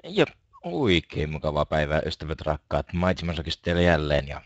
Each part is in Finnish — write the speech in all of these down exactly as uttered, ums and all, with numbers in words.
Ja oikein mukavaa päivää, ystävät rakkaat. Maitsemasokista teille jälleen. Ja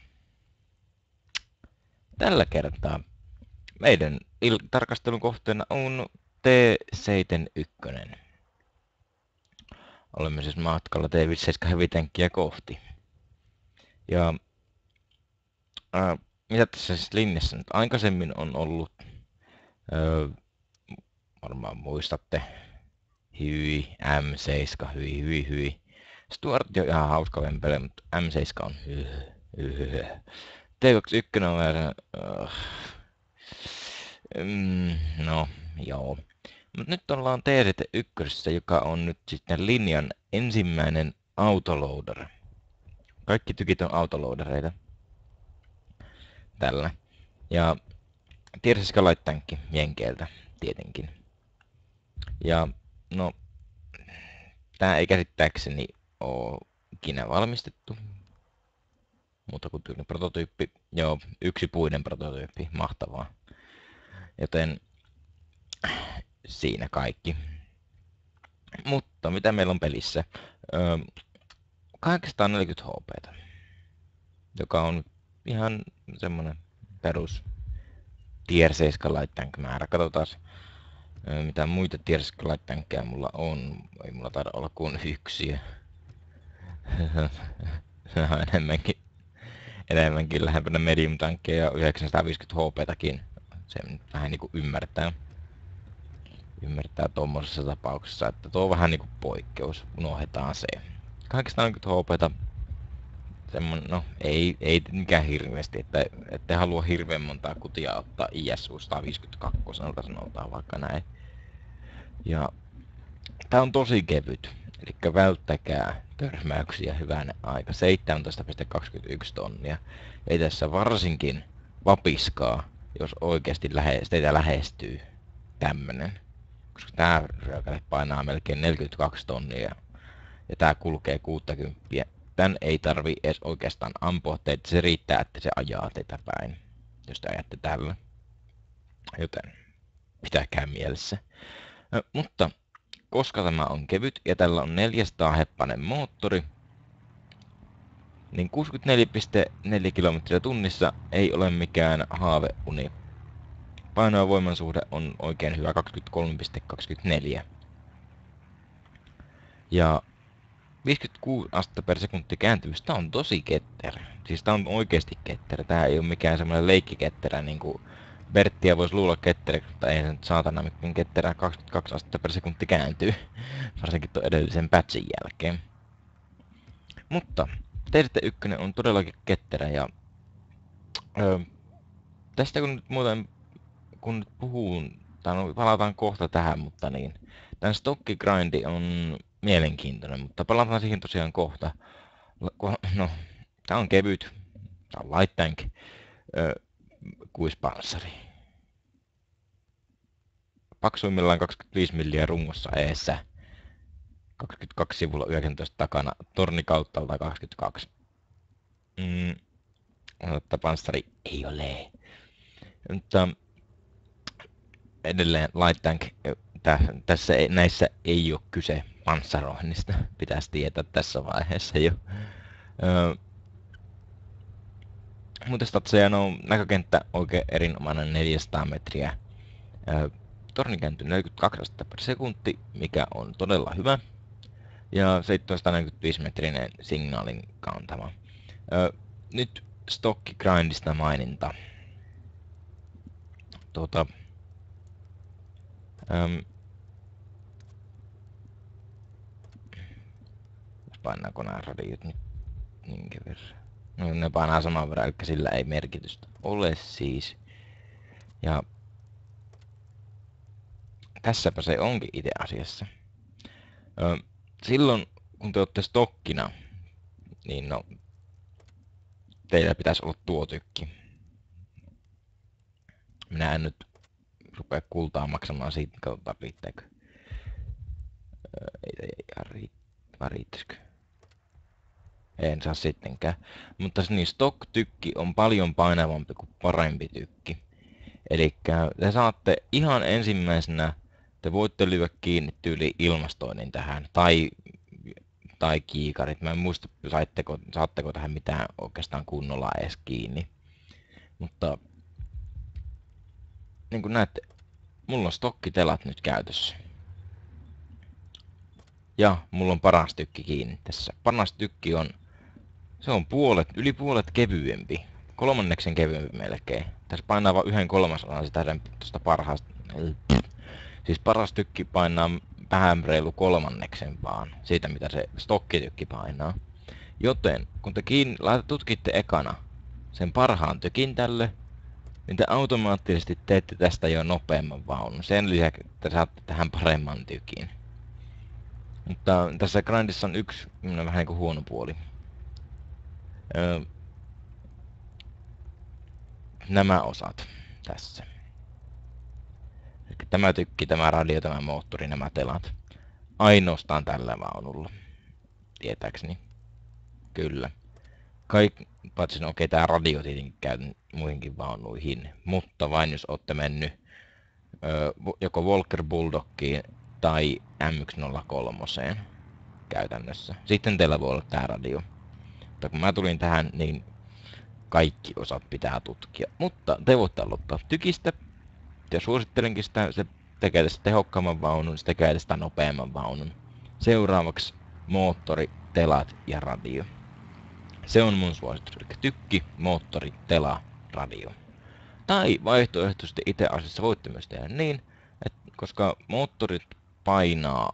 tällä kertaa meidän il- tarkastelun kohteena on T seitsemänkymmentäyksi. Olemme siis matkalla T viisikymmentäseitsemän Heavy-tankkia kohti. Ja ää, mitä tässä siis linjassa nyt aikaisemmin on ollut, ää, varmaan muistatte, hyi, M seitsemän, hyi, hyi, hyi. Stuart on ihan hauska vempele, mutta M seitsemän on hyy, hyy. T kaksikymmentäyksi on vähän, uh, mm, no, joo. Mutta nyt ollaan T seitsemänkymmentäyksi, joka on nyt sitten linjan ensimmäinen autoloader. Kaikki tykit on autoloadereita. Tällä. Ja Tiersiska Light-tankki Jenkeiltä, tietenkin. Ja no, tää ei käsittääkseni oo ikinä valmistettu. Muuta kuin tyyli prototyyppi. Joo, yksi puinen prototyyppi, mahtavaa. Joten siinä kaikki. Mutta mitä meillä on pelissä? Öö, kahdeksansataaneljäkymmentä H P:tä, joka on ihan semmonen perus Tier seitsemän Light Tank määrä. Katsotaan öö, mitä muita Tier seitsemän Light Tankkeja mulla on. Ei mulla taida olla kuin yksi. enemmänkin, enemmänkin lähempänä medium tankkeja ja yhdeksänsataaviisikymmentä H P:täkin. Se vähän niinku ymmärtää. Ymmärtää tuommoisessa tapauksessa, että tuo on vähän niinku poikkeus. Unohdetaan se. kahdeksansataaneljäkymmentä H P:tä. Semmonen, no ei, ei mikään hirveästi, että ette halua hirveän montaa kutia ottaa I S U sata viisikymmentäkaksi, sanotaan vaikka näin. Ja tää on tosi kevyt, eli välttäkää törmäyksiä hyvänä aika. seitsemäntoista pilkku kaksikymmentäyksi tonnia. Ei tässä varsinkin vapiskaa, jos oikeasti lähe, teitä lähestyy tämmönen. Koska tää ryökäle painaa melkein neljäkymmentäkaksi tonnia ja tää kulkee kuusikymmentä. Tän ei tarvi edes oikeastaan ampua teitä, se riittää, että se ajaa teitä päin, jos te ajatte tällä. Joten pitäkää mielessä. No, mutta koska tämä on kevyt ja tällä on neljäsataa heppanen moottori, niin kuusikymmentäneljä pilkku neljä kilometriä tunnissa ei ole mikään haaveuni. Paino- ja voimansuhde on oikein hyvä kaksikymmentäkolme pilkku kaksikymmentäneljä. Ja viisikymmentäkuusi astetta per sekunti kääntyvyys, tää on tosi ketterä. Siis tää on oikeesti ketterä. Tää ei oo mikään semmonen leikkiketterä niinku Berttiä vois luulla ketteräksi, mutta ei se nyt saatana mikään ketterää kaksikymmentäkaksi astetta per sekunti kääntyy. Varsinkin tuon edellisen patchin jälkeen. Mutta T seitsemänkymmentäyksi on todellakin ketterä ja öö, tästä kun nyt muuten kun nyt puhun, tai no, palataan kohta tähän, mutta niin, tän stokkigrindi on mielenkiintoinen, mutta palataan siihen tosiaan kohta. No, tää on kevyt, tää on light tank, öö, kuispanssari. Paksuimmillaan kaksikymmentäviisi milliä rungossa eessä, kaksikymmentäkaksi sivulla yhdeksäntoista takana, torni kauttalta kaksikymmentäkaksi. Mm, mutta panssari ei ole. Mutta edelleen light tank, tässä ei, näissä ei ole kyse panssaroinnista, pitäisi tietää tässä vaiheessa jo. Öö, mutta statseja on näkökenttä oikein erinomainen neljäsataa metriä. Öö, torni kääntyy neljäkymmentäkaksi astetta per sekunti, mikä on todella hyvä. Ja seitsemänsataaneljäkymmentäviisi metrinen signaalin kantama. Öö, nyt stokkigrindista maininta. Tuota, öö, painaako nämä radiot nyt niinkin verran? No, ne painaa saman verran, eli sillä ei merkitystä ole siis. Ja tässäpä se onkin itse asiassa. Ö, silloin kun te olette stokkina, niin no, teillä pitäisi olla tuo tykki. Minä en nyt rupea kultaa maksamaan siitä, katsotaan riittääkö. Ö, ei ihan riittää, riittäisikö? En saa sittenkään. Mutta niin stock-tykki on paljon painavampi kuin parempi tykki. Eli te saatte ihan ensimmäisenä, te voitte lyödä kiinni tyyli ilmastoinnin tähän, tai tai kiikarit. Mä en muista, saitteko, saatteko tähän mitään oikeastaan kunnolla edes kiinni. Mutta niin kuin näette, mulla on stokkitelat nyt käytössä. Ja mulla on paras tykki kiinni tässä. Paras tykki on, se on puolet, yli puolet kevyempi. Kolmanneksen kevyempi melkein. Tässä painaa vain yhden kolmasosan sitä tuosta parhaasta. Siis paras tykki painaa vähän reilu kolmanneksen vaan siitä, mitä se stokkitykki painaa. Joten kun te kiinni, tutkitte ekana sen parhaan tykin tälle, niin te automaattisesti teette tästä jo nopeamman vaunun. Sen lisäksi te saatte tähän paremman tykin. Mutta tässä grindissa on yksi vähän niin kuin huono puoli. Öö, nämä osat tässä. Eli tämä tykki, tämä radio, tämä moottori, nämä telat. Ainoastaan tällä vaunulla. Tietääkseni. Kyllä. Kaikki, paitsi no okei, okay, tämä radio tietenkin käy muihinkin vaunuihin. Mutta vain jos olette mennyt öö, joko Walker Bulldoggiin tai M yksi nolla kolme käytännössä. Sitten teillä voi olla tämä radio. Mutta kun mä tulin tähän, niin kaikki osat pitää tutkia. Mutta te voitte aloittaa tykistä. Ja suosittelenkin sitä, se tekee tästä tehokkaamman vaunun, se tekee tästä nopeamman vaunun. Seuraavaksi moottori, telat ja radio. Se on mun suositus. Eli tykki, moottori, tela, radio. Tai vaihtoehtoisesti itse asiassa voitte myös tehdä niin, että koska moottorit painaa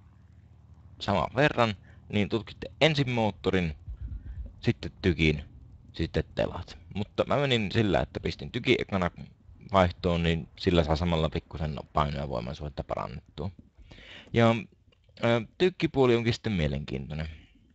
saman verran, niin tutkitte ensin moottorin, sitten tykin, sitten telat. Mutta mä menin sillä, että pistin tyki ekana vaihtoon, niin sillä saa samalla pikkusen paino- ja voimansuhdetta parannettua. Ja ää, tykkipuoli onkin sitten mielenkiintoinen.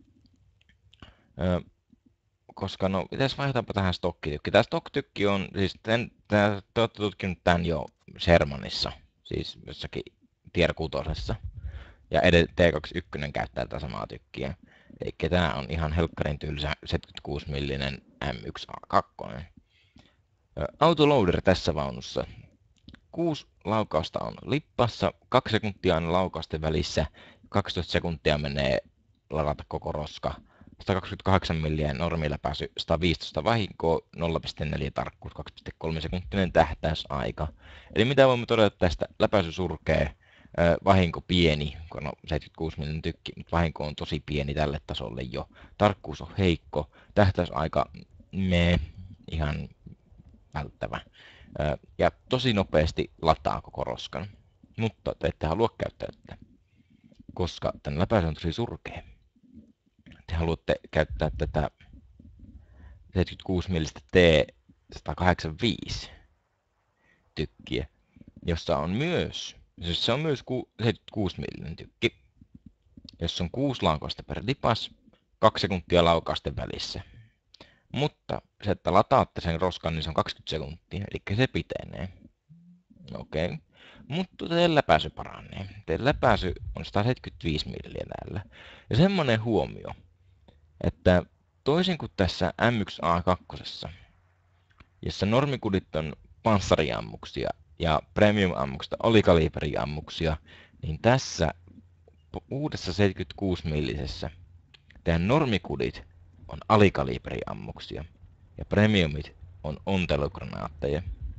Ää, koska no, pitäisi vaihdetaanpa tähän stokkitykki. Tämä stocktykki on, siis ten, tää, te olette tutkinut tämän jo Shermanissa, siis jossakin tier kutosessa. Ja T kaksikymmentäyksi käyttää tätä samaa tykkiä. Eli tämä on ihan helkkarin tylsä seitsemänkymmentäkuusi millinen M yksi A kaksi. Autoloader tässä vaunussa. Kuusi laukausta on lippassa, kaksi sekuntia on laukausten välissä, kaksitoista sekuntia menee ladata koko roska. sata kaksikymmentäkahdeksan milliä normiläpäisy, sata viisitoista vahinkoa, nolla pilkku neljä tarkkuus, kaksi pilkku kolme sekuntinen tähtäysaika. Eli mitä voimme todeta tästä? Läpäisy surkee, vahinko pieni, kun on seitsemänkymmentäkuusi millinen tykki, mutta vahinko on tosi pieni tälle tasolle jo. Tarkkuus on heikko, tähtäysaika me ihan välttävä. Ja tosi nopeasti lataa koko roskan. Mutta te ette halua käyttää tätä, koska tämän läpäisy on tosi surkea. Te haluatte käyttää tätä seitsemänkymmentäkuusi millistä T sata kahdeksankymmentäviisi tykkiä, jossa on myös, siis se on myös seitsemänkymmentäkuusi millinen tykki, jossa on kuusi laukausta per lipas, kaksi sekuntia laukausten välissä. Mutta se, että lataatte sen roskan, niin se on kaksikymmentä sekuntia, eli se pitenee. Okei. Okay. Mutta teidän läpäisy paranee. Teidän läpäisy on sata seitsemänkymmentäviisi milliä täällä. Ja semmonen huomio, että toisin kuin tässä M yksi A kaksi, jossa normikudit on panssariammuksia ja premium-ammuksia, alikaliberiammuksia, niin tässä uudessa seitsemänkymmentäkuusi millisessä teidän normikudit on alikaliberiammuksia ja premiumit on ontelugranaatteja.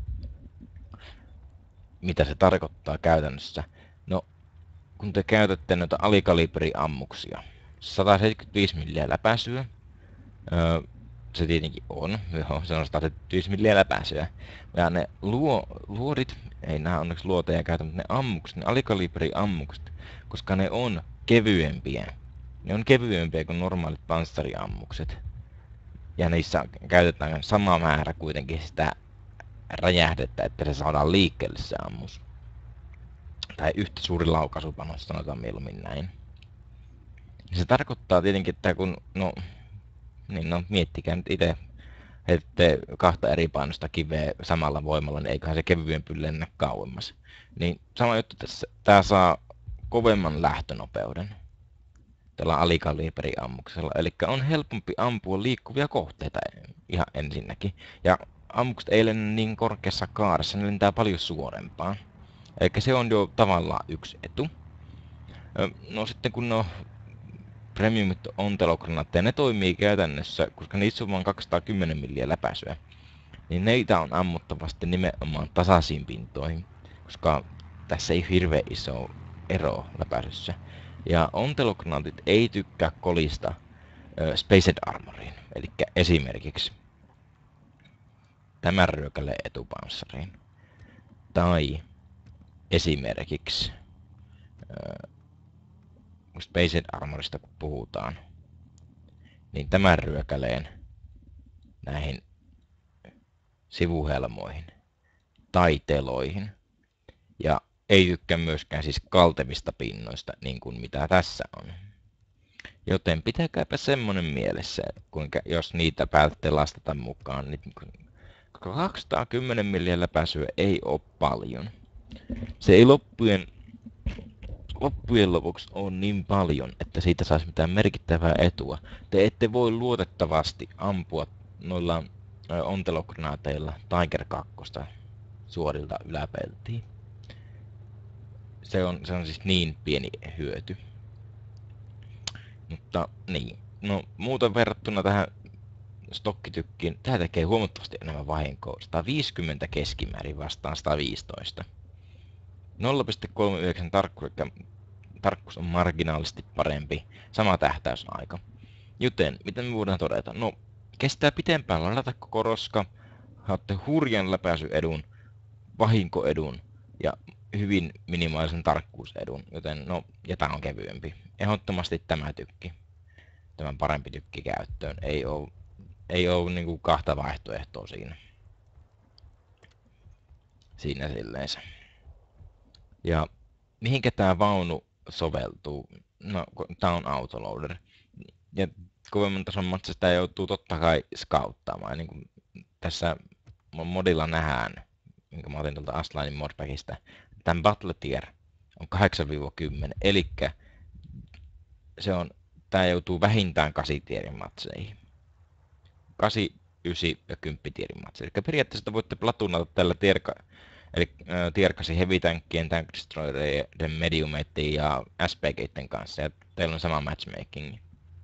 Mitä se tarkoittaa käytännössä? No, kun te käytätte noita alikaliberiammuksia, sata seitsemänkymmentäviisi milliä läpäisyä, öö, se tietenkin on, joo, se on sata seitsemänkymmentäviisi milliä läpäisyä. Ja ne luo, luodit, ei nämä onneksi luoteja käytä, mutta ne ammukset, ne alikaliberiammukset, koska ne on kevyempiä. Ne on kevyempiä kuin normaalit panssariammukset. Ja niissä käytetään sama määrä kuitenkin sitä räjähdettä, että se saadaan liikkeelle se ammus. Tai yhtä suuri laukaisupanos, sanotaan mieluummin näin. Se tarkoittaa tietenkin, että kun, no, niin no, miettikää nyt itse, heitätte kahta eri painosta kiveä samalla voimalla, niin eiköhän se kevyempi lennä kauemmas. Niin sama juttu tässä, tää saa kovemman lähtönopeuden tällä alikaliberiammuksella, eli on helpompi ampua liikkuvia kohteita ihan ensinnäkin. Ja ammukset ei lennä niin korkeassa kaaressa, ne lentää paljon suorempaan. Eli se on jo tavallaan yksi etu. No sitten kun no, premiumit ontelokranaatteja, ne toimii käytännössä, koska niissä on vain kaksisataakymmenen milliä läpäisyä. Niin neitä on ammuttavasti nimenomaan tasaisiin pintoihin, koska tässä ei hirveän iso ero läpäisyssä. Ja ontelokranaatit ei tykkää kolista ö, Spaced Armoriin, eli esimerkiksi tämän ryökälle etupanssariin. Tai esimerkiksi ö, Spaced Armorista kun puhutaan, niin tämän ryökäleen näihin sivuhelmoihin tai teloihin. Ja ei tykkää myöskään siis kaltevista pinnoista, niin kuin mitä tässä on. Joten pitäkääpä semmonen mielessä, kuinka jos niitä päätätte lastata mukaan, niin kaksisataakymmenen milliä läpäisyä ei ole paljon. Se ei loppujen, loppujen lopuksi ole niin paljon, että siitä saisi mitään merkittävää etua. Te ette voi luotettavasti ampua noilla ontelokranaateilla Tiger kaksi suorilta yläpeltiin. Se on, se on siis niin pieni hyöty. Mutta niin, no muuten verrattuna tähän stokkitykkiin, tää tekee huomattavasti enemmän vahinkoa. sata viisikymmentä keskimäärin vastaan sata viisitoista. nolla pilkku kolmekymmentäyhdeksän tarkkuus, tarkkuus on marginaalisesti parempi, sama tähtäysaika. Joten, miten me voidaan todeta? No, kestää pitempään ladata koko roska, saatte hurjan läpäisyedun, vahinkoedun ja hyvin minimaalisen tarkkuusedun, joten no, ja tää on kevyempi. Ehdottomasti tämä tykki, tämän parempi tykki käyttöön, ei oo, ei oo niinku kahta vaihtoehtoa siinä. Siinä silleensä. Ja mihinkä tää vaunu soveltuu? No, tää on autoloader. Ja kovemman tason matsissa sitä joutuu totta kai scouttaamaan. Niin kuin tässä modilla nähdään, minkä mä otin tuolta Astlainin modpackista, tämän battle tier on kahdeksan kymmenen, eli se on, tää joutuu vähintään kahdeksan tierin matseihin. kahdeksan, yhdeksän ja kymmenen tierin matseihin. Eli periaatteessa voitte platunata tällä tierka, eli äh, tier kahdeksan heavy tankkien, tank destroyerien, mediumeiden ja S P G:iden kanssa, ja teillä on sama matchmaking.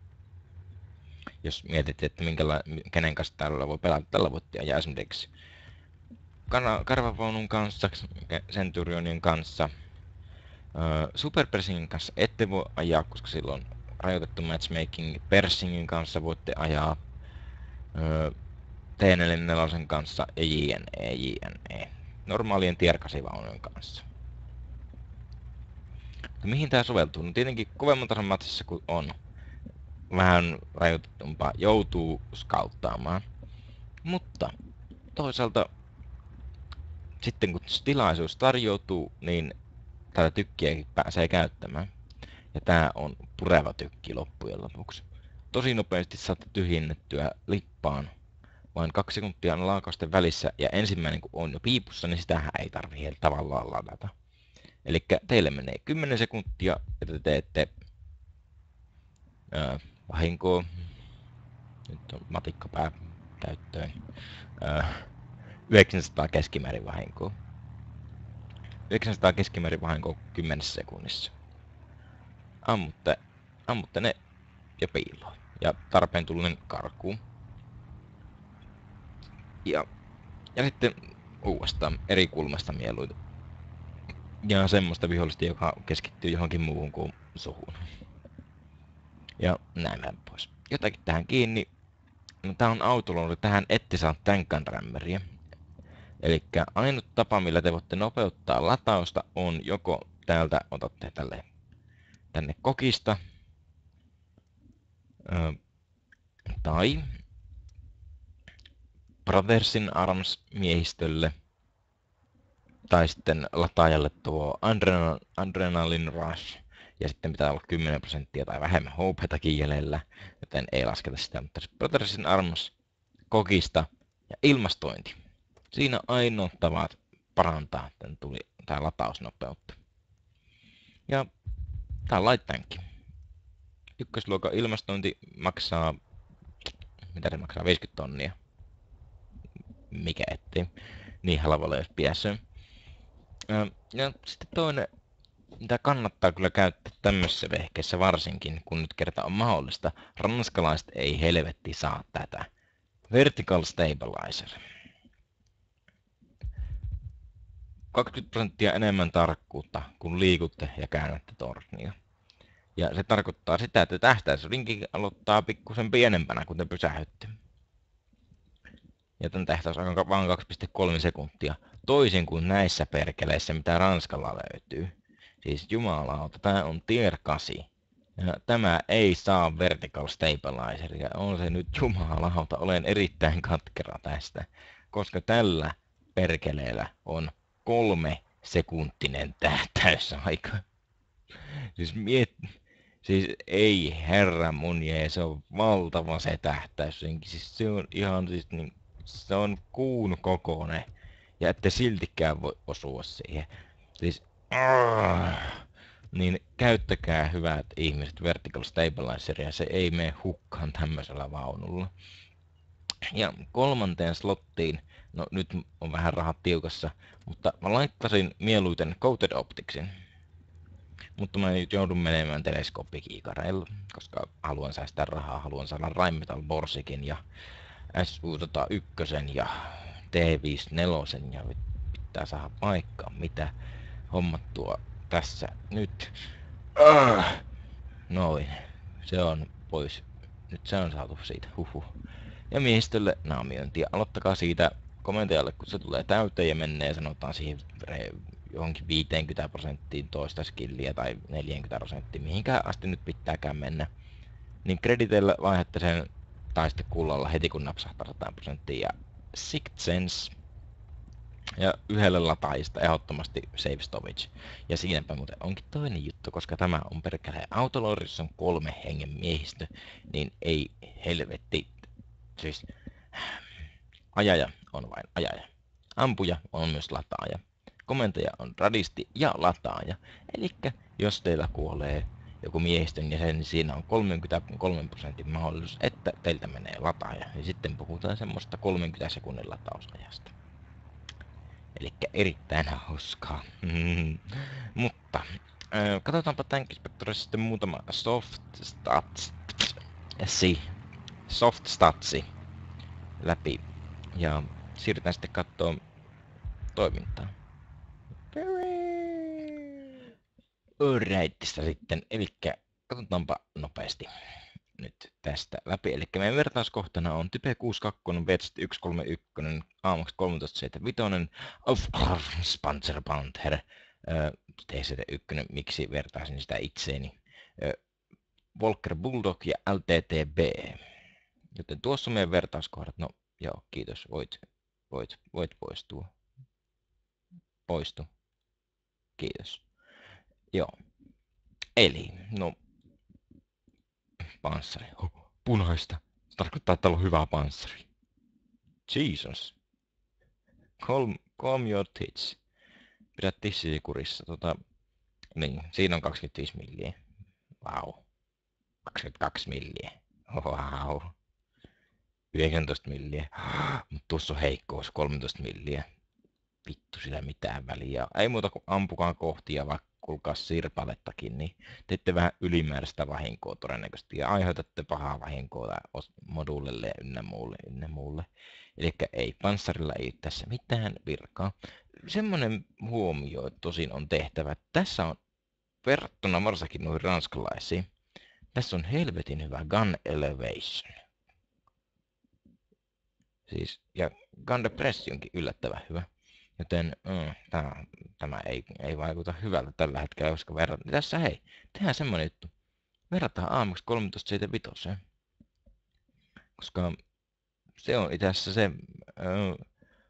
Jos mietitte, että minkäla, kenen kanssa täällä voi pelata, tällä voitte ajaa esimerkiksi karvavaunun kanssa, Centurionin kanssa, Superpersingin kanssa ette voi ajaa, koska silloin on rajoitettu matchmaking. Persingin kanssa voitte ajaa, T neljäkymmentäneljä kanssa ja jne, jne. Normaalien tier kahdeksan vaunujen kanssa. No, mihin tää soveltuu? No tietenkin kovemman tason matsissa kun on vähän rajoitetumpaa, joutuu scouttaamaan. Mutta toisaalta sitten kun tilaisuus tarjoutuu, niin tätä tykkiäkin pääsee käyttämään. Ja tää on pureva tykki loppujen lopuksi. Tosi nopeasti saatte tyhjennettyä lippaan vain kaksi sekuntia laakausten välissä, ja ensimmäinen kun on jo piipussa, niin sitähän ei tarvitse tavallaan ladata. Eli teille menee kymmenen sekuntia, ja te teette ää, vahinkoa. Nyt on matikkapää käyttöön. Ää, yhdeksänsataa keskimäärin vahinkoa. yhdeksänsataa keskimäärin vahinkoa kymmenessä sekunnissa. Ammutte, ammutte ne ja piiloon. Ja tarpeen tullen karkuun. Ja, ja sitten uudestaan eri kulmasta mieluiten. Ja semmoista vihollista, joka keskittyy johonkin muuhun kuin suhun. Ja näin päin pois. Jotakin tähän kiinni. No, tää on autoloader. Tähän ette saa tämänkaan rämmäriä. Eli ainut tapa, millä te voitte nopeuttaa latausta, on joko täältä otatte tälle tänne kokista, ö, tai Brothersin Arms miehistölle, tai sitten lataajalle tuo Adrenal Adrenalin Rush, ja sitten pitää olla kymmenen prosenttia tai vähemmän H P:täkin jäljellä, joten ei lasketa sitä, mutta Brothersin Arms kokista ja ilmastointi. Siinä ainoat tavat parantaa tämän tuli, tää latausnopeutta. Ja tää on light tankki. Ykkösluokan ilmastointi maksaa, mitä se maksaa, viisikymmentä tonnia. Mikä ettei. Niin halvalla jos pääsee. Ja sitten toinen mitä kannattaa kyllä käyttää tämmöisessä vehkeessä varsinkin, kun nyt kerta on mahdollista. Ranskalaiset ei helvetti saa tätä. Vertical Stabilizer. kaksikymmentä prosenttia enemmän tarkkuutta, kun liikutte ja käännätte tornia. Ja se tarkoittaa sitä, että tähtäysrinki aloittaa pikkusen pienempänä, kun te pysähytte. Ja tämän tähtäys on vain kaksi pilkku kolme sekuntia. Toisin kuin näissä perkeleissä, mitä Ranskalla löytyy. Siis jumalauta, tämä on tier kahdeksan. Ja tämä ei saa vertical stabilizeria. On se nyt jumalauta, olen erittäin katkera tästä. Koska tällä perkeleellä on kolme sekuntinen tähtäysaika. Siis miet... Siis ei herra mun jee, se on valtava se tähtäys. Siis se on ihan siis niin, se on kuun kokoinen. Ja ette siltikään voi osua siihen. Siis argh, niin käyttäkää hyvät ihmiset vertical stabilizeria, se ei mene hukkaan tämmöisellä vaunulla. Ja kolmanteen slottiin, no nyt on vähän rahat tiukassa, mutta mä laittaisin mieluiten Coated Opticsin. Mutta mä nyt joudun menemään teleskooppikiikareilla, koska haluan säästää rahaa, haluan saada Rheinmetall Borsikin ja S U sata yksi ja T viisikymmentäneljä ja pitää saada paikkaa, mitä hommattua tässä nyt. Ah, noin, se on pois. Nyt se on saatu siitä, huhu. Ja miehistölle naamiointia. Aloittakaa siitä komentajalle, kun se tulee täyteen ja menee ja sanotaan siihen johonkin viisikymmentä prosenttiin toista skilliä tai neljäkymmentä prosenttia, mihinkään asti nyt pitääkään mennä. Niin krediteillä vaihdatte sen tai sitten kullalla heti kun napsahtaa sata prosenttia ja Sixth Sense. Ja yhdelle lataajista ehdottomasti Save Storage. Ja siinäpä muuten onkin toinen juttu, koska tämä on perkeleen autoloudissa on kolme hengen miehistö, niin ei helvetti. Siis ajaja on vain ajaja. Ampuja on myös lataaja. Komentaja on radisti ja lataaja. Elikkä jos teillä kuolee joku miehistön jäsen, niin siinä on kolmekymmentäkolme prosentin mahdollisuus, että teiltä menee lataaja. Ja sitten puhutaan semmoista kolmenkymmenen sekunnin latausajasta. Elikkä erittäin hauskaa. Mutta äh, katsotaanpa tämänkin spektorissa sitten muutama soft stats. Si. Soft statsi läpi. Ja siirrytään sitten katsoa toimintaa. Alrightista sitten, elikkä katsotaanpa nopeasti nyt tästä läpi. Eli meidän vertauskohtana on Type kuusikymmentäkaksi, Vetst yksi kolme yksi, A M A X kolmetoista seitsemänkymmentäviisi, of course, Panzer Panther, T C T yksi, miksi vertaisin sitä itseeni, Volker Bulldog ja L T T B. Joten tuossa on meidän vertauskohdat. No joo, kiitos, voit, voit, voit poistua. Poistu. Kiitos. Joo. Eli, no, panssari. Oh, punaista. Se tarkoittaa, että on hyvä panssari. Jesus. Calm, calm your tits. Pidä tissisi kurissa. Tota, niin, siinä on kaksikymmentäviisi milliä. Vau. Wow. kaksikymmentäkaksi milliä. Vau. Wow. yhdeksäntoista milliä. Mutta tuossa on heikkous, kolmetoista milliä. Vittu sillä mitään väliä. Ei muuta kuin ampukaan kohti ja vaikka kulkaa sirpalettakin, niin teette vähän ylimääräistä vahinkoa todennäköisesti ja aiheutatte pahaa vahinkoa moduulille ynnä muulle ynnä muulle. Eli ei, panssarilla ei tässä mitään virkaa. Semmoinen huomio tosin on tehtävä, että tässä on verrattuna varsinkin noihin ranskalaisiin, tässä on helvetin hyvä gun elevation. Siis, ja gun depressionkin yllättävän hyvä. Joten mm, tämä, tämä ei, ei vaikuta hyvältä tällä hetkellä, koska verrataan. Tässä hei, tehdään semmoinen juttu. Verrataan A M A X kolmetoista seitsemänkymmentäviisi. Koska se on itse asiassa se, äh,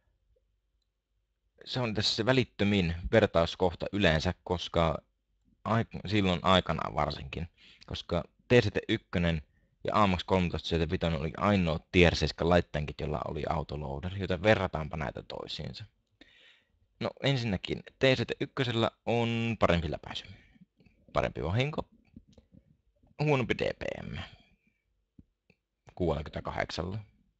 se on tässä se välittömin vertauskohta yleensä, koska aik silloin aikana varsinkin. Koska T C T yksi ja A M A X kolmetoista seitsemänkymmentäviisi oli ainoa tier seitsemän laittenkit, jolla oli autoloader, joten verrataanpa näitä toisiinsa. No ensinnäkin T C T yksi on parempi läpäisy, parempi vahinko, huonompi D P M, kuusikymmentäkahdeksan,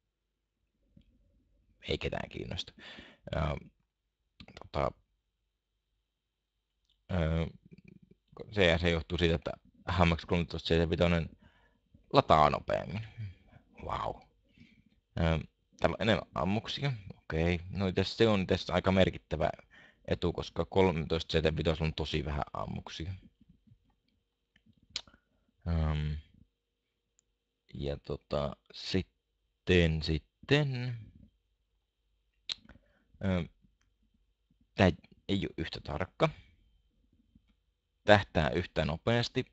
ei ketään kiinnosta. Ja, tota, ää, se, se johtuu siitä, että H M X kolmetoista seitsemänkymmentäviisi lataa nopeammin. Wow. Täällä on enemmän ammuksia. Okei. No se on tässä aika merkittävä etu, koska kolmetoista seitsemänkymmentäviisi on tosi vähän ammuksia. Um, ja tota, sitten, sitten... Um, tää ei ole yhtä tarkka. Tähtää yhtä nopeasti.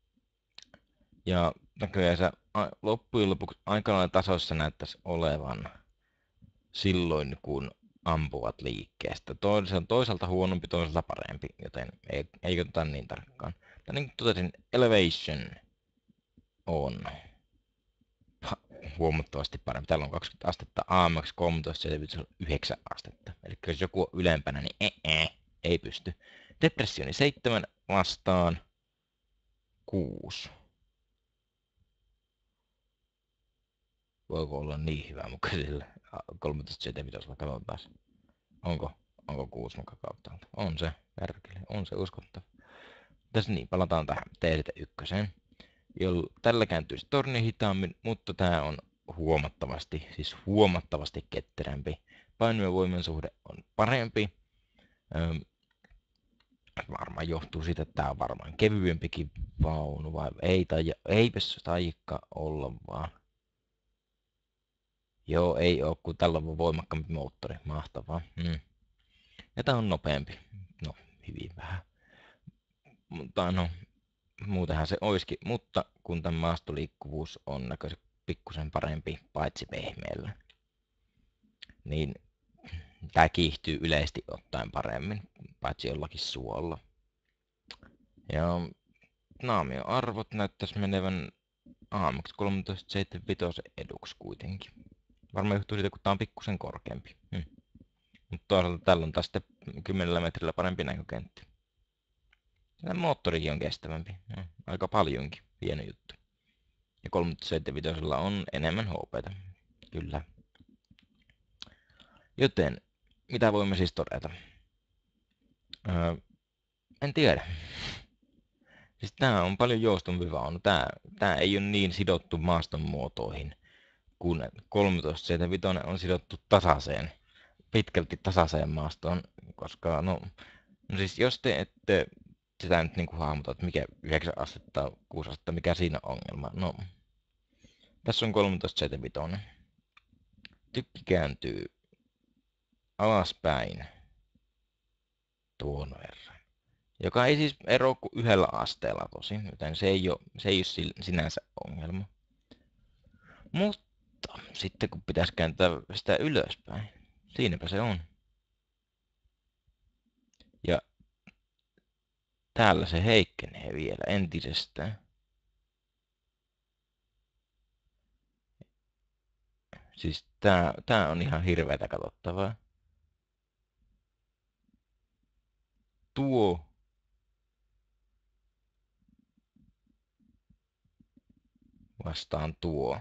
Ja näköjään se loppujen lopuksi aika lailla tasoissa näyttäisi olevan silloin, kun ampuvat liikkeestä. Se on toisaalta huonompi, toisaalta parempi, joten ei, ei oteta niin tarkkaan. Mutta niin kuin totesin, Elevation on huomattavasti parempi. Täällä on kaksikymmentä astetta, A M X kolmetoista on yhdeksän astetta. Eli jos joku on ylempänä, niin ei, ei, ei pysty. Depressioni seitsemän vastaan kuusi. Voiko olla niin hyvä muka sillä kolmetoista seitsemänkymmentäviisi vaikka on taas? Onko, onko kuusi muka kauttaalta? On se, järkeli, on se uskottava. Tässä niin, palataan tähän T Z yksi. Jolla tällä kääntyisi torni hitaammin, mutta tää on huomattavasti, siis huomattavasti ketterämpi. Paino- ja voiman suhde on parempi. Öm, varmaan johtuu siitä, että tää on varmaan kevyempikin vaunu, vai ei, tai eipä taikka olla vaan. Joo, ei oo, kun tällä on voimakkaampi moottori. Mahtavaa. Mm. Ja tää on nopeampi. No, hyvin vähän. Mutta no, muutenhan se oiski. Mutta kun tämän maastoliikkuvuus on näköisesti pikkusen parempi, paitsi pehmeällä, niin tää kiihtyy yleisesti ottaen paremmin, paitsi jollakin suolla. Ja naamioarvot näyttäisi menevän A M X kolmetoista seitsemänkymmentäviisi eduksi kuitenkin. Varmaan johtuu siitä, kun tää on pikkusen korkeampi. Hmm. Mutta toisaalta tällä on taas sitten kymmenellä metrillä parempi näkökentti. Tämä moottorikin on kestävämpi. Hmm. Aika paljonkin. Hieno juttu. Ja kolmetoista seitsemänkymmentäviisi on enemmän H P:tä. Kyllä. Joten, mitä voimme siis todeta? Öö, en tiedä. Siis tää on paljon joustumpi vaunu. Tää, tää ei ole niin sidottu maaston muotoihin, kun kolmetoista seitsemänkymmentäviisi on sidottu tasaiseen, pitkälti tasaiseen maastoon, koska no, no siis jos te ette sitä nyt niinku hahmota, että mikä yhdeksän astetta, kuusi astetta, mikä siinä on ongelma. No, tässä on kolmetoista seitsemänkymmentäviisi. Tykki kääntyy alaspäin tuon verran, joka ei siis ero kuin yhdellä asteella tosin, joten se ei ole, se ei ole sinänsä ongelma. Mutta sitten kun pitäisi kääntää sitä ylöspäin, siinäpä se on. Ja täällä se heikkenee vielä entisestään. Siis tää, tää on ihan hirveätä katsottavaa. Tuo vastaan tuo.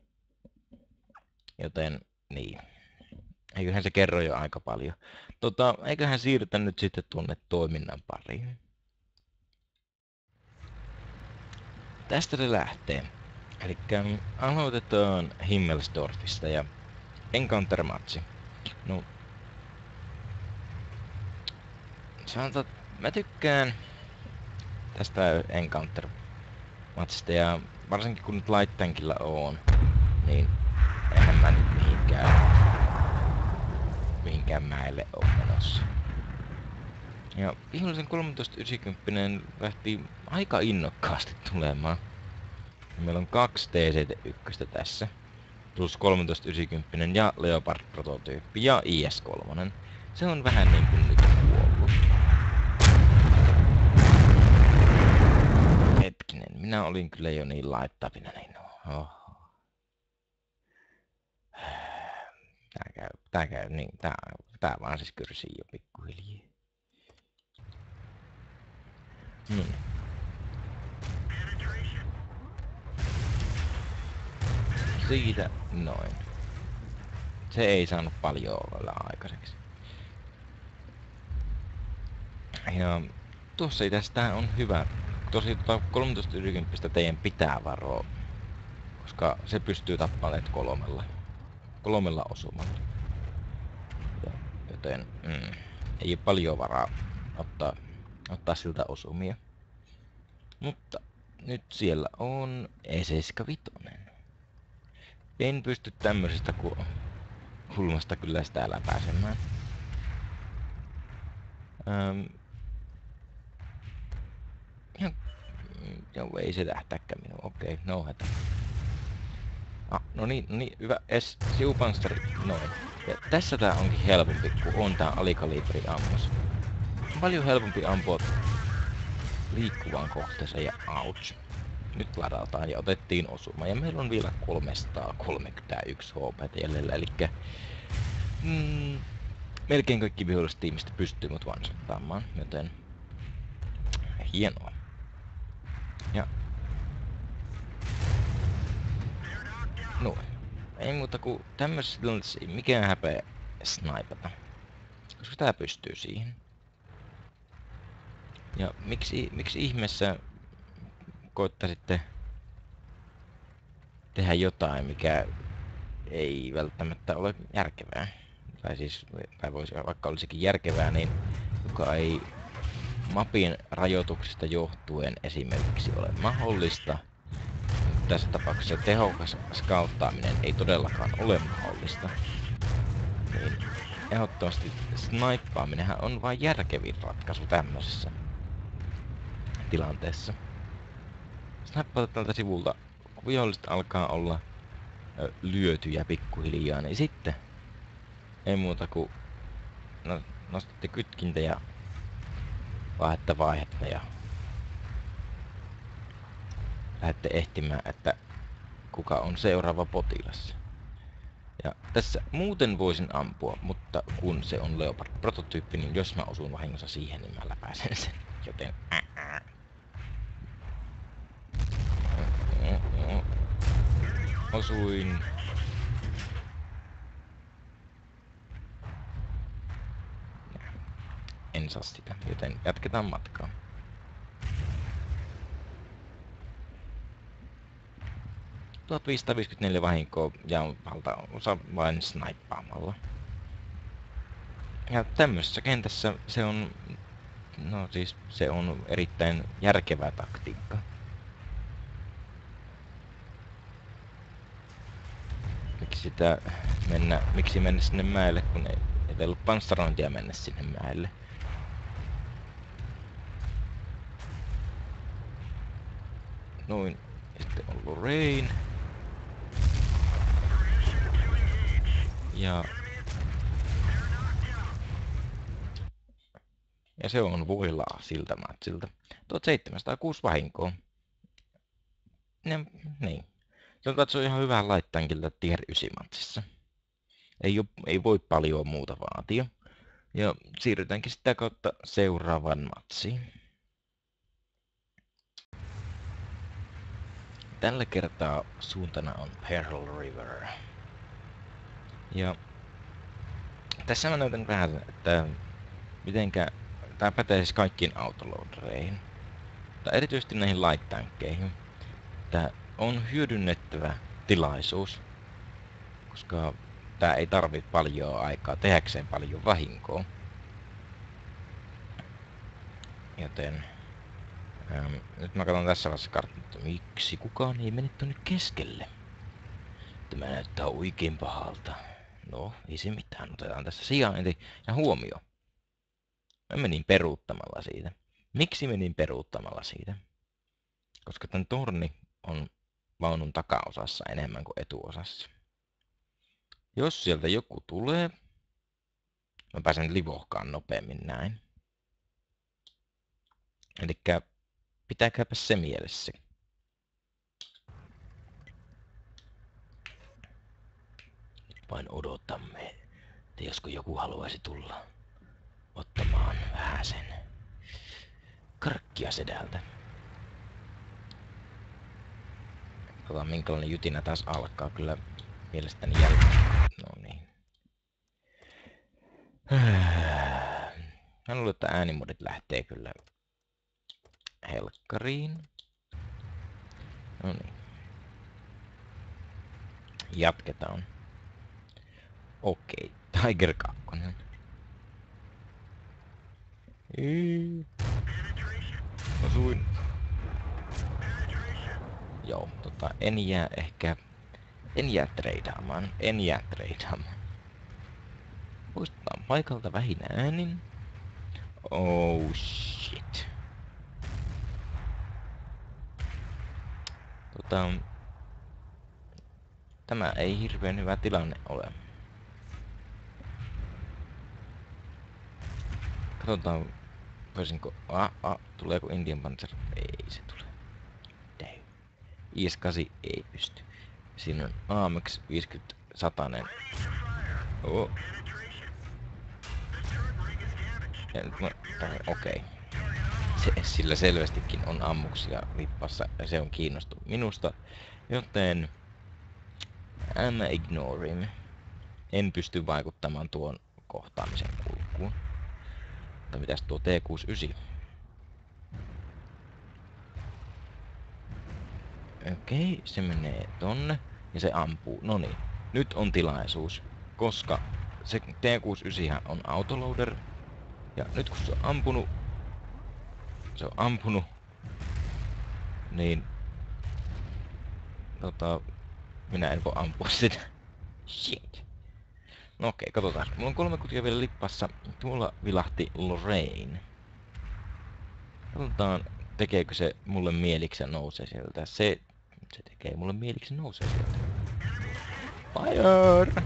Joten niin. Eiköhän se kerro jo aika paljon. Tota, eiköhän siirrytä nyt sitten tuonne toiminnan pariin. Tästä se lähtee. Eli aloitetaan Himmelsdorfista ja Encounter-matsi. No, sanotaan, mä tykkään tästä Encounter-matsista ja varsinkin kun nyt light tankilla on, niin eihän mä nyt mihinkään, mihinkään mäelle oo menossa. Ja vihollisen kolmetoista yhdeksänkymmentä lähti aika innokkaasti tulemaan. Meillä on kaksi T Z yksi tässä, plus kolmetoista yhdeksänkymmentä ja Leopard-prototyyppi ja I S kolme. Se on vähän niin kuin nyt kuollut. Hetkinen, minä olin kyllä jo niin laittavina, niin oh. Tää käy, tää käy, niin, tää, tää vaan siis kyrsii jo pikkuhiljaa. Hmm. Siitä noin. Se ei saanut paljon olla aikaiseksi. Ja tuossa itse tää on hyvä tosi tota kolmetoista yhdeksänkymmentä teidän pitää varoa, koska se pystyy tappamaan kolmella. Kolmella osumalla. Ja, joten mm, ei ole paljon varaa ottaa, ottaa siltä osumia. Mutta nyt siellä on E seitsemänkymmentäviisi. En pysty tämmöisestä kuin hulmasta kyllä sitä läpäisemään. Ähm, ja, joo, ei se tähtääkään minua. Okei, okay, no hätä. Ah, no niin, no niin, hyvä. S, siupansteri, noin. Ja tässä tää onkin helpompi, kun on tää alikaliberi ammus. On paljon helpompi ampua liikkuvaan kohteeseen ja ouch. Nyt ladataan ja otettiin osuma. Ja meillä on vielä kolmesataakolmekymmentäyksi H P jäljellä, eli mm, melkein kaikki vihollistiimistä pystyy mut vansattaamaan, joten hienoa. Ja no, ei muuta kuin tämmöisessä tilanteessa ei mikään häpeä snaipata, koska tää pystyy siihen. Ja miksi, miksi ihmeessä koittaisitte tehdä jotain, mikä ei välttämättä ole järkevää. Tai siis, tai voisi, vaikka olisikin järkevää, niin joka ei mapin rajoituksista johtuen esimerkiksi ole mahdollista. Tässä tapauksessa tehokas skauttaaminen ei todellakaan ole mahdollista. Niin ehdottomasti snaippaaminenhän on vain järkevin ratkaisu tämmöisessä tilanteessa. Snaippata tältä sivulta, kun viholliset alkaa olla ö, lyötyjä pikkuhiljaa, niin sitten ei muuta kuin no, nostatte kytkintä ja vaihetta vaihetta ja lähdette ehtimään, että kuka on seuraava potilas. Ja tässä muuten voisin ampua, mutta kun se on Leopard-prototyyppi, niin jos mä osun vahingossa siihen, niin mä läpäisen sen. Joten ää, ää. Osuin. En saa sitä, joten jatketaan matkaa. tuhatviisisataaviisikymmentäneljä vahinkoa ja valtaosa vain snaippaamalla. Ja tämmöisessä kentässä se on, no siis se on erittäin järkevä taktiikka. Miksi sitä mennä, miksi mennä sinne mäelle, kun ei, ei ollut panssarointia mennä sinne mäelle. Noin, ja sitten on Lorraine. Ja Ja se on voilaa siltä matsilta. tuhatseitsemänsataakuusi vahinkoa. Ja, niin. Se on katsoa ihan hyvää laittankilta tier yhdeksän matsissa. Ei, oo, ei voi paljon muuta vaatia. Ja siirrytäänkin sitä kautta seuraavan matsiin. Tällä kertaa suuntana on Pearl River. Ja tässä mä näytän vähän, että mitenkä tää pätee siis kaikkiin autoloadereihin. Tai erityisesti näihin light-tankkeihin. Tää on hyödynnettävä tilaisuus, koska tää ei tarvitse paljon aikaa tehdäkseen paljon vahinkoa. Joten ähm, nyt mä katson tässä vaiheessa karttaa, miksi kukaan ei mene tonne keskelle. Tämä näyttää oikein pahalta. No, ei se mitään. Otetaan tässä sijainti ja huomio. Mä menin peruuttamalla siitä. Miksi menin peruuttamalla siitä? Koska tän torni on vaunun takaosassa enemmän kuin etuosassa. Jos sieltä joku tulee, mä pääsen livohkaan nopeammin näin. Elikkä pitääkääpä se mielessä. Vain odotamme, että josko joku haluaisi tulla ottamaan vähäsen karkkia sedältä. Katsotaan minkälainen jytinä taas alkaa, kyllä mielestäni jälkeen. No niin. Mä luulen, että äänimodit lähtee kyllä helkkariin. No niin. Jatketaan. Okei, Tiger kaksi. Ei. Osuin. Joo, tota, en jää ehkä... En jää treidaamaan, en jää treidaamaan. Poistetaan paikalta vähin äänin. Oh shit. Tota... Tämä ei hirveän hyvä tilanne ole. Katsotaan, voisinko... Ah, ah, tuleeko Indian Panzer? Ei se tule. Damn. I S kahdeksan ei pysty. Siinä on A M X viisikymmentä satanen. Oh. No, okei. Okay. Se, sillä selvästikin on ammuksia lippassa ja se on kiinnostunut minusta. Joten... I'm ignoring. En pysty vaikuttamaan tuon kohtaamisen kulkuun. Mutta mitäs tuo T kuusikymmentäyhdeksän? Okei, okay, se menee tonne ja se ampuu. Noniin, nyt on tilaisuus, koska se T kuusikymmentäyhdeksän on autoloader. Ja nyt kun se on ampunut, se on ampunut, niin tota, minä en voi ampua sitä. Shit. No okei, okay, katsotaan. Mulla on kolme kutia vielä lippassa. Tuolla vilahti Lorraine. Katsotaan, tekeekö se mulle mieliksi nousee sieltä. Se, se tekee mulle mieliksi nousee sieltä. Fire!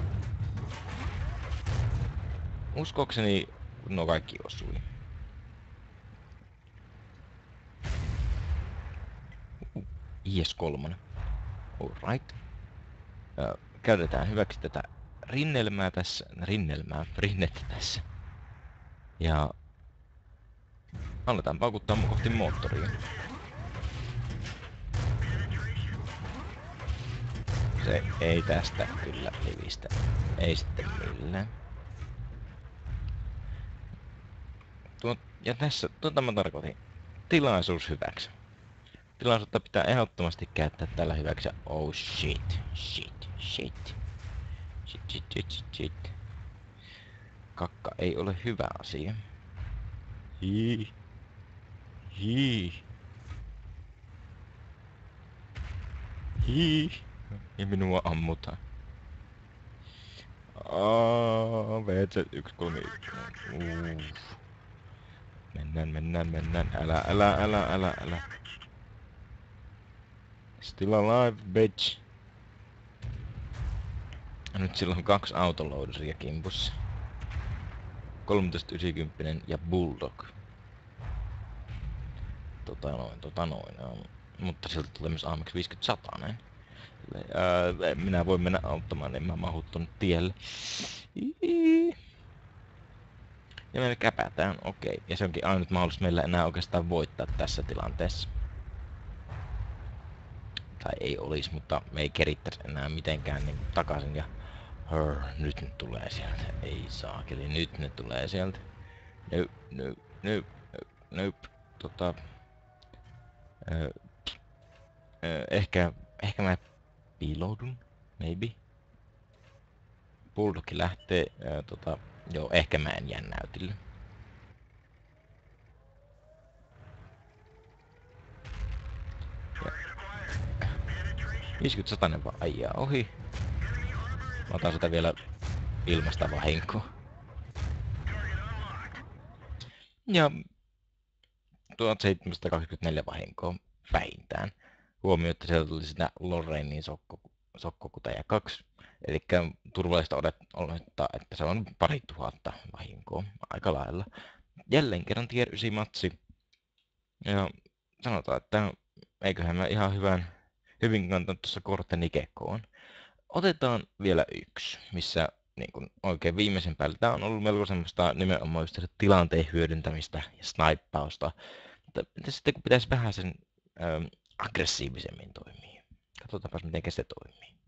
Uskokseni no kaikki osui. Uh, I S kolme. Alright. Uh, käytetään hyväksi tätä rinnelmää tässä. Rinnelmää, rinnettä tässä. Ja aletaan paukuttaa kohti moottoria. Se ei tästä kyllä livistä. Ei sitten millään. Tuo, ja tässä, tuota mä tarkoitin. Tilaisuus hyväksi. Tilaisuutta pitää ehdottomasti käyttää tällä hyväksi. Oh shit, shit, shit. Shit, shit, shit, shit, shit. Kakka ei ole hyvä asia. Hii. Hii. Hii. Ja minua ammutaan. Aaaa, V Z yksi kolme yksi. Uff. Mennään, mennään, mennään. Älä, älä, älä, älä, älä. Still alive, bitch. Nyt sillä on kaksi autoloaderia kimpussa. kolmetoista yhdeksänkymmentä ja Bulldog. Tota noin, tota noin. No. Mutta sieltä tulee myös A M X viisikymmentä satanen. Ää, minä voin mennä auttamaan, en mä mahu tonne tielle. Ja me käpätään, okei. Ja se onkin ainut mahdollisuus meillä enää oikeastaan voittaa tässä tilanteessa. Tai ei olisi, mutta me ei kerittäisi enää mitenkään niin takaisin. Ja hör, nyt ne tulee sieltä. Ei saakeli, nyt ne tulee sieltä. Nope, nope, nope, nope. Tota... Öö, öö, ehkä, ehkä mä piiloudun, maybe. Bulldog lähtee, öö, tota... Joo, ehkä mä en jää näytille. viisikymmentä satanen vaan ajaa ohi. Mä otan sitä vielä ilmasta vahinkoa. Ja tuhatseitsemänsataakaksikymmentäneljä vahinkoa vähintään. Huomio, että sieltä tuli sitä Lorrainin sokko, sokkokuteja kaksi. Eli turvallista odottaa, että se on pari tuhatta vahinkoa aika lailla. Jälleen kerran tier yhdeksän matsi. Ja sanotaan, että eiköhän mä ihan hyvän, hyvin kantanut tuossa kortteni kekoon. Otetaan vielä yksi, missä niin kun oikein viimeisen päälle. Tää on ollut melko semmoista nimenomaan just tilanteen hyödyntämistä ja snaippausta. Mutta sitten kun pitäisi vähän sen ähm, aggressiivisemmin toimia. Katsotaanpas miten se toimii.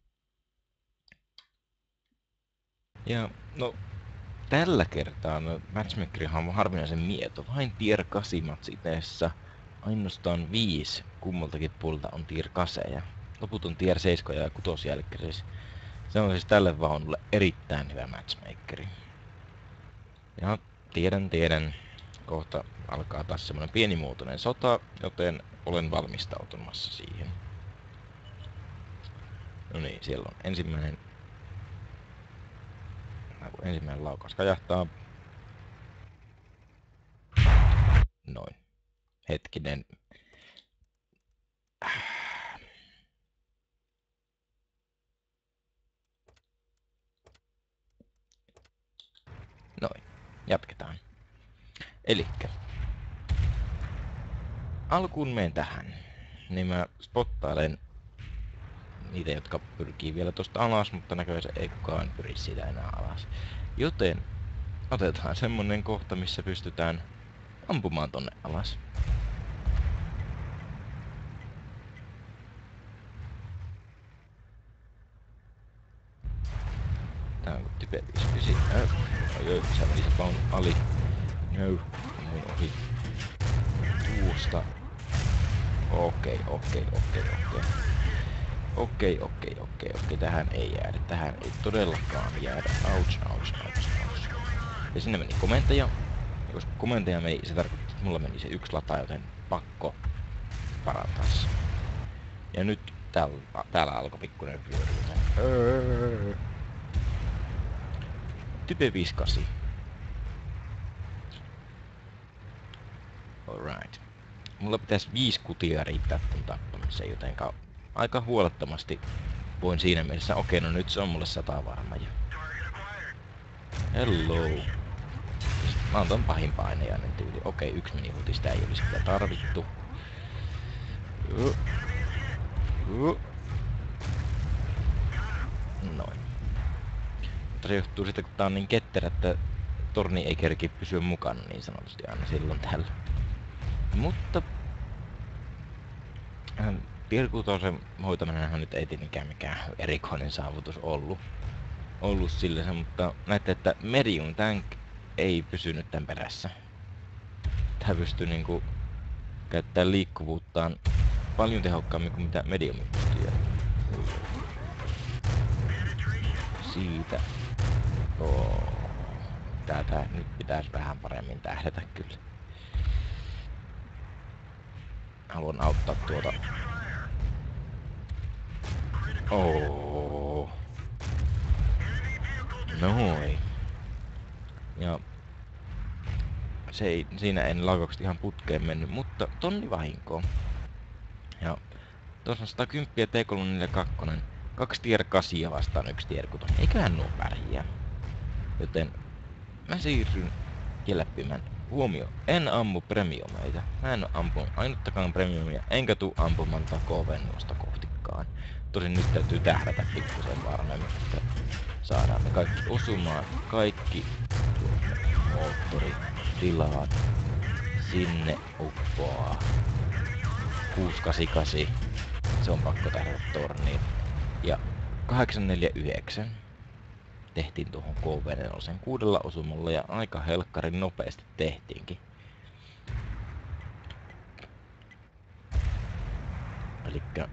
Ja no, tällä kertaa no, matchmakerihan on harvinaisen mieto. Vain tier kahdeksan matsi itessä. ainoastaan viisi kummaltakin puolelta on tier kaseja. Loput on tier seitsemän ja kuusi jälkeen. Se on siis tälle vaunulle erittäin hyvä matchmakeri. Ja tiedän, tiedän. Kohta alkaa taas semmonen pienimuotoinen sota, joten olen valmistautumassa siihen. No niin, siellä on ensimmäinen... Ensimmäinen laukaus kajahtaa. Noin. Hetkinen. Noin. Jatketaan. Elikkä. Alkuun menen tähän. Niin mä spottailen niitä, jotka pyrkii vielä tosta alas, mutta näköjään ei kukaan pyri siitä enää alas. Joten otetaan semmonen kohta, missä pystytään ampumaan tonne alas. Tää on type viisikymmentäyhdeksän. Oi oi, se meni se vaunu ali. No, mun ohi. Tuosta. Okei, okei, okei, okei. Okei, okei, okei, okei. Tähän ei jäädä. Tähän ei todellakaan jäädä. Ouch, ouch, ouch, ouch. Ja sinne meni komentaja. Ja koska komentaja meni, se tarkoittaa, että mulla meni se yksi lata, joten pakko parantaa se. Ja nyt täällä, täällä alkoi pikkuinen vyörytä. Öö. Type viisikymmentäkahdeksan. Alright. Mulla pitäisi viisi kutia riittää ton tappamiseen, joten aika huolettomasti voin siinä mielessä. Okei, no nyt se on mulle sata varma jo. Hello. Mä oon ton pahin painajainen tyyli. Okei, yksi minihuti, sitä ei olisi kyllä tarvittu. Uh. Uh. Noin. Mutta se johtuu siitä, kun tää on niin ketterä, että torni ei kerki pysyä mukana niin sanotusti aina silloin tällä. Mutta tier kuusi hoitaminenhan nyt ei tietenkään mikään erikoinen saavutus ollut. Ollut sillä, mutta näette, että medium tank ei pysynyt tän perässä. Tää pystyy niinku käyttämään liikkuvuuttaan paljon tehokkaammin kuin mitä medium pystyy. Siitä. Oh. Tätä nyt pitäisi vähän paremmin tähdätä kyllä. Haluan auttaa tuota. Oh. Noin. Ja se ei, siinä en laukaukset ihan putkeen mennyt, mutta tonni vahinkoa. Ja tuossa on sata kymmenen T kolmesataaneljäkymmentäkaksi, kaksi tier kahdeksan vastaan yksi tier kuusi. Eiköhän nuo pärjää. Joten mä siirryn kielläppimään. Huomio, en ammu premiumeita. Mä en ampu ainuttakaan premiumia, enkä tuu ampumaan takovennuosta kohtikkaan. Tosin nyt täytyy tähdätä pikkusen varmemmin, että saadaan ne kaikki osumaan. Kaikki moottori, tilaat, sinne uppoaa. kuusi kahdeksankymmentäkahdeksan, se on pakko tähdätä torniin. Ja kahdeksan neljä yhdeksän. Tehtiin tuohon K V neljä kuudella osumalla ja aika helkkarin nopeasti tehtiinkin. Elikkä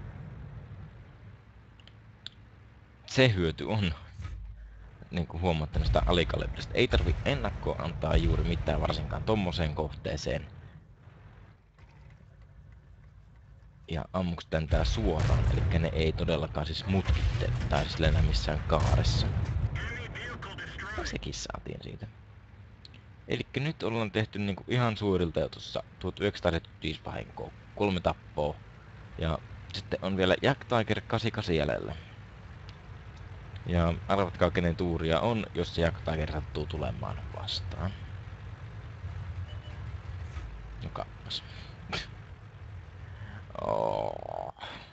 se hyöty on, niin kuin huomaatte näistä alikalibrista, ei tarvi ennakkoa antaa juuri mitään varsinkaan tommoseen kohteeseen. Ja ammuks tän tää suoraan, eli ne ei todellakaan siis mutkitte tai siis lennä missään kaaressa. Ja sekin saatiin siitä. Elikkä nyt ollaan tehty niinku ihan suurilta jo tuossa tuhatyhdeksänsataaseitsemänkymmentäviisi vahinkoa, kolme tappoa. Ja sitten on vielä Jack Tiger kahdeksankymmentäkahdeksan jäljellä. Ja arvatkaa kenen tuuria on, jos se Jack Tiger sattuu tulemaan vastaan. No kappas. Oh.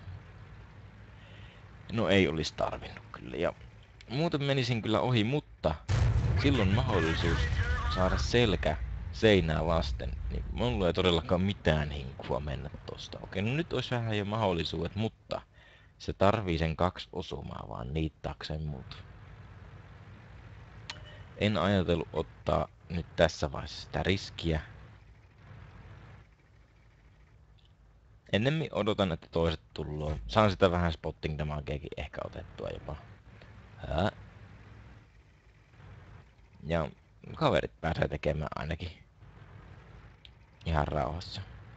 No ei olisi tarvinnut kyllä. Ja muuten menisin kyllä ohi, mutta silloin mahdollisuus saada selkä seinää vasten, niin mulla ei todellakaan mitään hinkua mennä tosta. Okei, no nyt olisi vähän jo mahdollisuudet, mutta se tarvii sen kaksi osumaa vaan niittaakseen mut. En ajatellut ottaa nyt tässä vaiheessa sitä riskiä. ennemmin odotan, että toiset tullaan. Saan sitä vähän spotting damageekin ehkä otettua jopa. Hää? Ja kaverit pääsee tekemään ainakin ihan rauhassa.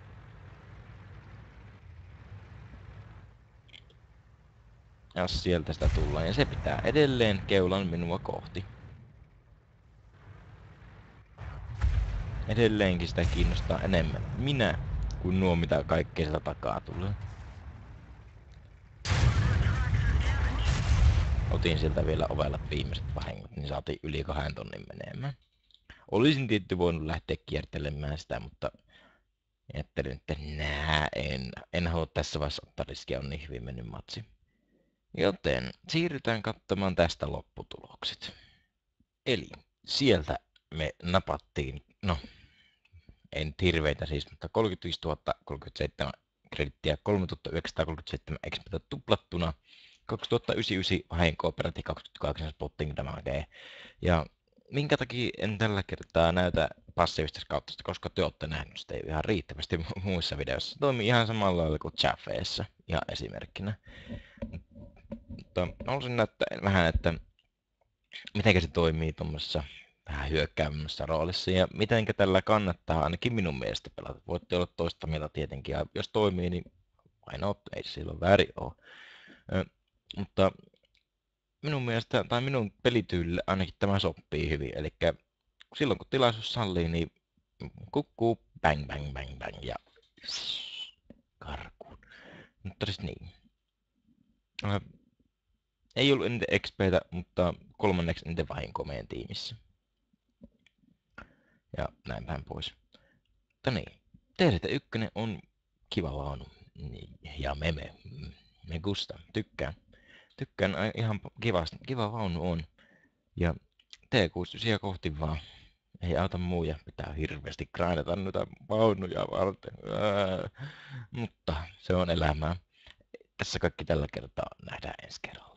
Ja sieltä sitä tullaan ja se pitää edelleen keulan minua kohti. Edelleenkin sitä kiinnostaa enemmän minä kuin nuo mitä kaikkea sieltä takaa tulee. Otin sieltä vielä ovella viimeiset vahingot, niin saatiin yli kahden tonnin menemään. Olisin tietty voinut lähteä kiertelemään sitä, mutta ajattelin, että nää en, en halua tässä vaiheessa ottaa riskiä, on niin hyvin mennyt matsi. Joten siirrytään katsomaan tästä lopputulokset. Eli sieltä me napattiin, no ei nyt hirveitä siis, mutta kolmekymmentäviisituhatta kolmekymmentäseitsemän kredittiä, kolmetuhattayhdeksänsataakolmekymmentäseitsemän X P:tä tuplattuna, kaksituhattayhdeksänkymmentäyhdeksän vahinkoa peräti kaksikymmentäkahdeksan spotting damagea. Ja minkä takia en tällä kertaa näytä passiivista scoutista, koska te olette nähneet sitä ihan riittävästi muissa videoissa. Se toimii ihan samalla lailla kuin Chaffeessa, ihan esimerkkinä. Mutta haluaisin näyttää vähän, että miten se toimii tuommoisessa vähän hyökkäävämmässä roolissa ja miten tällä kannattaa ainakin minun mielestä pelata. Voitte olla toista mieltä tietenkin, ja jos toimii, niin aina ei se silloin väärin ole. Ö, mutta minun mielestä, tai minun pelityylille ainakin tämä sopii hyvin. Eli silloin kun tilaisuus sallii, niin kukkuu bang bang bang bang ja karkuun. Mutta siis niin. Ö, ei ollut eniten X P:tä, mutta kolmanneksi eniten vahinkoa meidän tiimissä. Ja näin päin pois. Mutta niin, T C T yksi on kiva vaunu. Ja meme. Me gusta. Tykkään. Tykkään ihan kivasti. Kiva vaunu on. Ja T kuusikymmentäyhdeksän kohti vaan. Ei auta muuja. Pitää hirveästi grindata noita vaunuja varten. Ää, mutta se on elämää. Tässä kaikki tällä kertaa. Nähdään ensi kerralla.